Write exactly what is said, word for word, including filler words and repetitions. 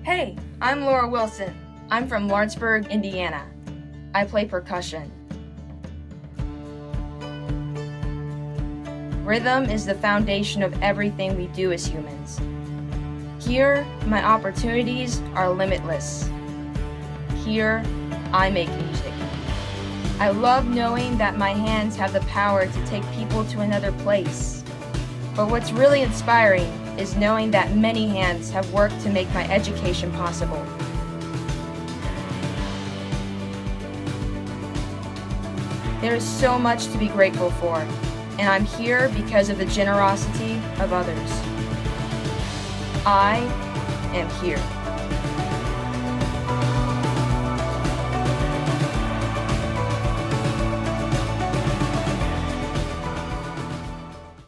Hey, I'm Laura Wilson. I'm from Lawrenceburg, Indiana. I play percussion. Rhythm is the foundation of everything we do as humans. Here, my opportunities are limitless. Here, I make music. I love knowing that my hands have the power to take people to another place. But what's really inspiring is knowing that many hands have worked to make my education possible. There is so much to be grateful for, and I'm here because of the generosity of others. I am here.